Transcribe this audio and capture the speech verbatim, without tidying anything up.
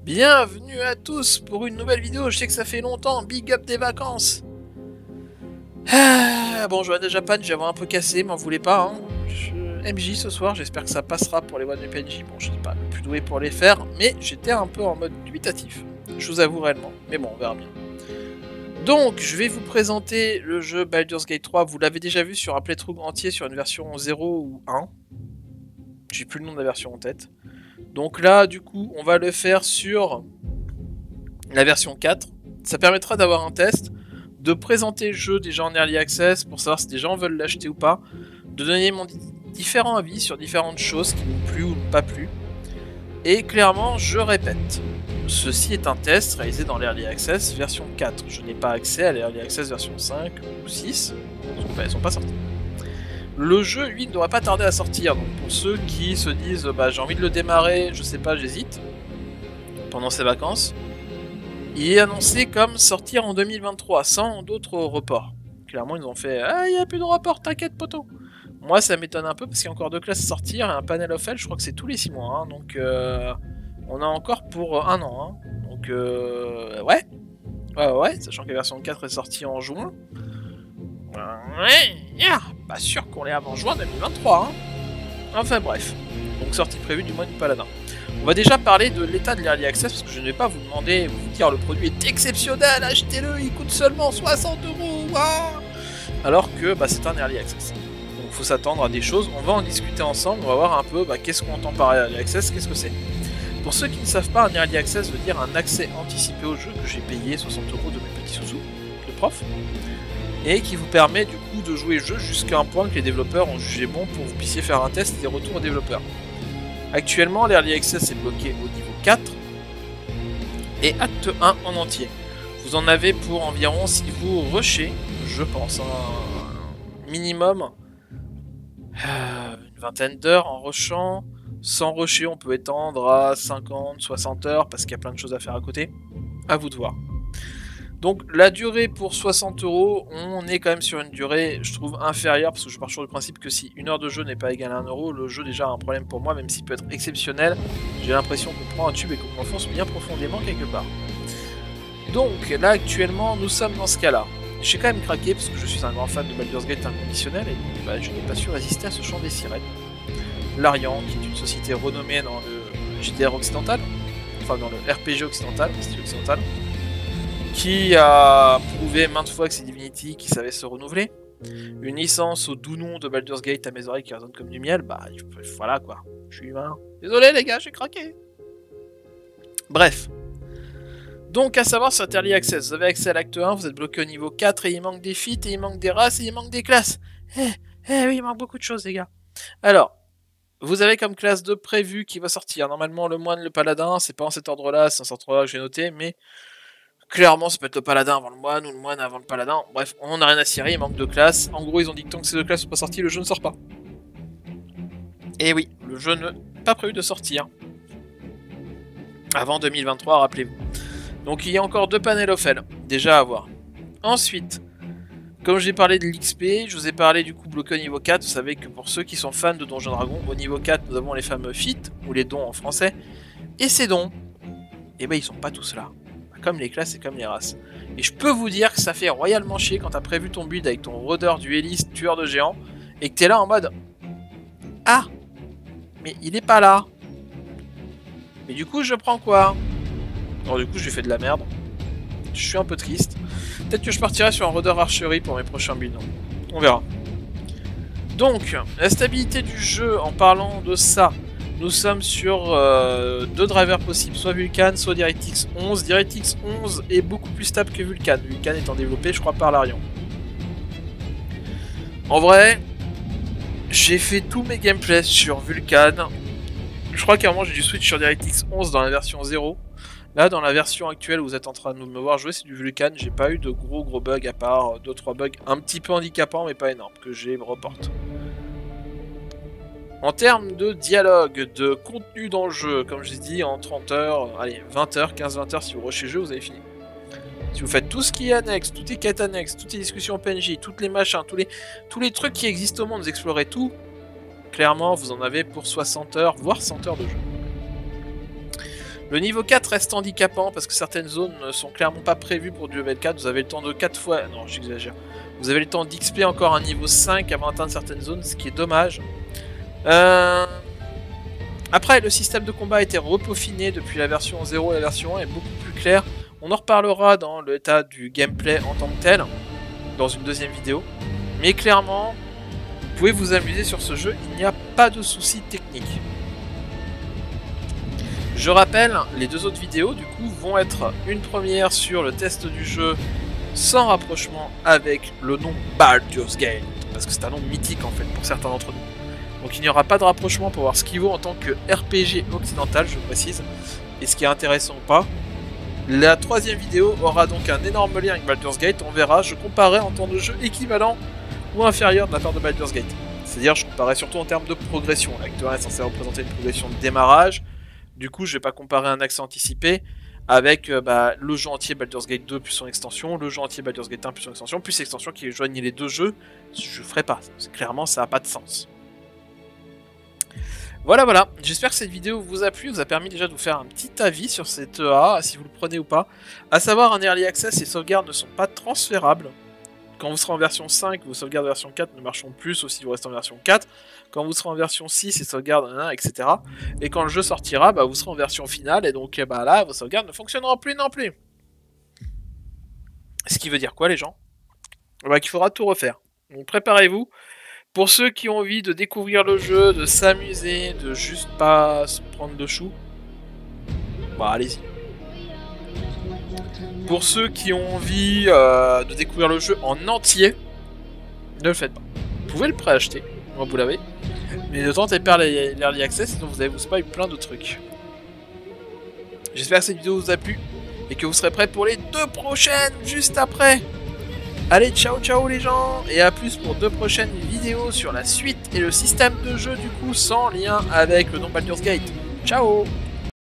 Bienvenue à tous pour une nouvelle vidéo, je sais que ça fait longtemps, big up des vacances. Ah, bon, je vois déjà Japan, j'avais un peu cassé, m'en voulez pas. Hein. Je... M J ce soir, j'espère que ça passera pour les one du P N J. Bon, je suis pas le plus doué pour les faire, mais j'étais un peu en mode dubitatif. Je vous avoue réellement, mais bon, on verra bien. Donc, je vais vous présenter le jeu Baldur's Gate trois. Vous l'avez déjà vu sur un playthrough entier sur une version zéro ou un. J'ai plus le nom de la version en tête. Donc là, du coup, on va le faire sur la version quatre. Ça permettra d'avoir un test, de présenter le jeu déjà en Early Access pour savoir si des gens veulent l'acheter ou pas, de donner mon différents avis sur différentes choses qui m'ont plu ou pas plu. Et clairement, je répète, ceci est un test réalisé dans l'Early Access version quatre. Je n'ai pas accès à l'Early Access version cinq ou six, parce qu'elles ne sont pas sorties. Le jeu, lui, ne devrait pas tarder à sortir, donc pour ceux qui se disent bah, j'ai envie de le démarrer, je sais pas, j'hésite, pendant ces vacances, il est annoncé comme sortir en deux mille vingt-trois, sans d'autres reports. Clairement, ils ont fait ah, il n'y a plus de report, t'inquiète, poteau. Moi, ça m'étonne un peu parce qu'il y a encore deux classes à sortir et un panel of hell, je crois que c'est tous les six mois, hein, donc euh, on a encore pour un an. Hein, donc, euh, ouais. ouais, ouais, sachant que la version quatre est sortie en juin. Ouais, yeah, pas sûr qu'on l'ait avant juin deux mille vingt-trois. Hein. Enfin bref, donc sortie prévue du mois du Paladin. On va déjà parler de l'état de l'Early Access parce que je ne vais pas vous demander, vous dire le produit est exceptionnel, achetez-le, il coûte seulement soixante euros. Wow. Alors que bah, c'est un Early Access. Donc il faut s'attendre à des choses, on va en discuter ensemble, on va voir un peu bah, qu'est-ce qu'on entend par Early Access, qu'est-ce que c'est. Pour ceux qui ne savent pas, un Early Access veut dire un accès anticipé au jeu que j'ai payé soixante euros de mes petits sous-sous de prof. Et qui vous permet du coup de jouer le jeu jusqu'à un point que les développeurs ont jugé bon pour que vous puissiez faire un test et des retours aux développeurs. Actuellement, l'Early Access est bloqué au niveau quatre et acte un en entier. Vous en avez pour environ, si vous rushez, je pense, un minimum euh, une vingtaine d'heures en rushant. Sans rusher, on peut étendre à cinquante, soixante heures parce qu'il y a plein de choses à faire à côté. À vous de voir. Donc la durée pour soixante euros, on est quand même sur une durée, je trouve, inférieure, parce que je pars sur le principe que si une heure de jeu n'est pas égale à un euro, le jeu déjà a un problème pour moi, même s'il peut être exceptionnel, j'ai l'impression qu'on prend un tube et qu'on enfonce bien profondément quelque part. Donc là actuellement, nous sommes dans ce cas-là. J'ai quand même craqué, parce que je suis un grand fan de Baldur's Gate inconditionnel, et donc bah, je n'ai pas su résister à ce chant des sirènes. Larian, qui est une société renommée dans le J D R occidental, enfin dans le R P G occidental, le style occidental, qui a prouvé maintes fois que c'est Divinity qui savait se renouveler. Une licence au doux nom de Baldur's Gate à mes oreilles qui résonne comme du miel, bah voilà quoi, je suis humain. Désolé les gars, j'ai craqué. Bref. Donc à savoir sur Early Access, vous avez accès à l'acte un, vous êtes bloqué au niveau quatre et il manque des feats, et il manque des races, et il manque des classes. Eh, eh oui, il manque beaucoup de choses les gars. Alors, vous avez comme classe de prévu qui va sortir. Normalement le moine, le paladin, c'est pas en cet ordre-là, c'est en cet ordre-là que j'ai noté, mais... clairement, ça peut être le paladin avant le moine ou le moine avant le paladin. Bref, on n'a rien à cirer, il manque de classes. En gros, ils ont dit que tant que ces deux classes sont pas sorties, le jeu ne sort pas. Et oui, le jeu n'est pas prévu de sortir avant deux mille vingt-trois, rappelez-vous. Donc il y a encore deux panels of hell, déjà à voir. Ensuite, comme j'ai parlé de l'X P, je vous ai parlé du coup bloqué au niveau quatre. Vous savez que pour ceux qui sont fans de Donjons Dragons, au niveau quatre, nous avons les fameux feats, ou les dons en français. Et ces dons, eh ben ils sont pas tous là. Comme les classes et comme les races. Et je peux vous dire que ça fait royalement chier quand t'as prévu ton build avec ton rôdeur, dueliste, tueur de géants, et que t'es là en mode ah, mais il est pas là. Mais du coup, je prends quoi? Alors du coup, j'ai fait de la merde. Je suis un peu triste. Peut-être que je partirai sur un rôdeur archerie pour mes prochains builds. On verra. Donc, la stabilité du jeu, en parlant de ça, nous sommes sur euh, deux drivers possibles, soit Vulkan, soit DirectX onze. DirectX onze est beaucoup plus stable que Vulkan, Vulkan étant développé, je crois, par Larian. En vrai, j'ai fait tous mes gameplays sur Vulkan. Je crois qu'à un moment j'ai dû switch sur DirectX onze dans la version zéro. Là, dans la version actuelle où vous êtes en train de me voir jouer, c'est du Vulkan. J'ai pas eu de gros gros bugs à part deux trois bugs un petit peu handicapants, mais pas énormes, que j'ai reporte. En termes de dialogue, de contenu dans le jeu, comme je l'ai dit, en trente heures, allez, vingt heures, quinze vingt heures, si vous rushez le jeu, vous avez fini. Si vous faites tout ce qui est annexe, toutes les quêtes annexes, toutes les discussions P N J, toutes les machins, tous les, tous les trucs qui existent au monde, vous explorez tout, clairement, vous en avez pour soixante heures, voire cent heures de jeu. Le niveau quatre reste handicapant parce que certaines zones ne sont clairement pas prévues pour du level quatre. Vous avez le temps de quatre fois... Non, j'exagère. Vous avez le temps d'X P encore un niveau cinq avant d'atteindre certaines zones, ce qui est dommage. Euh... Après, le système de combat a été repaufiné depuis la version zéro et la version un est beaucoup plus clair. On en reparlera dans l'état du gameplay en tant que tel, dans une deuxième vidéo. Mais clairement, vous pouvez vous amuser sur ce jeu, il n'y a pas de soucis techniques. Je rappelle, les deux autres vidéos du coup vont être une première sur le test du jeu sans rapprochement avec le nom Baldur's Gate, parce que c'est un nom mythique en fait pour certains d'entre nous. Donc il n'y aura pas de rapprochement pour voir ce qu'il vaut en tant que R P G occidental, je précise, et ce qui est intéressant ou pas. La troisième vidéo aura donc un énorme lien avec Baldur's Gate, on verra, je comparerai en temps de jeu équivalent ou inférieur de la part de Baldur's Gate. C'est-à-dire je comparerai surtout en termes de progression. L'acte un est censé représenter une progression de démarrage. Du coup, je vais pas comparer un accès anticipé avec euh, bah, le jeu entier Baldur's Gate deux plus son extension, le jeu entier Baldur's Gate un plus son extension, plus l'extension qui joignent les deux jeux. Je ferai pas. Clairement, ça n'a pas de sens. Voilà, voilà. J'espère que cette vidéo vous a plu, vous a permis déjà de vous faire un petit avis sur cette E A, si vous le prenez ou pas. A savoir, en Early Access, les sauvegardes ne sont pas transférables. Quand vous serez en version cinq, vos sauvegardes version quatre ne marcheront plus, sauf si vous restez en version quatre. Quand vous serez en version six, les sauvegardes, et cetera. Et quand le jeu sortira, bah, vous serez en version finale, et donc bah, là, vos sauvegardes ne fonctionneront plus non plus. Ce qui veut dire quoi, les gens? Bah, qu'il faudra tout refaire. Donc préparez-vous. Pour ceux qui ont envie de découvrir le jeu, de s'amuser, de juste pas se prendre de chou, bah allez-y. Pour ceux qui ont envie euh, de découvrir le jeu en entier, ne le faites pas. Vous pouvez le préacheter, moi vous l'avez, mais ne tentez pas l'Early Access, sinon vous allez vous spoiler plein de trucs. J'espère que cette vidéo vous a plu, et que vous serez prêts pour les deux prochaines, juste après. Allez, ciao ciao les gens, et à plus pour deux prochaines vidéos sur la suite et le système de jeu du coup, sans lien avec le nom Baldur's Gate. Ciao!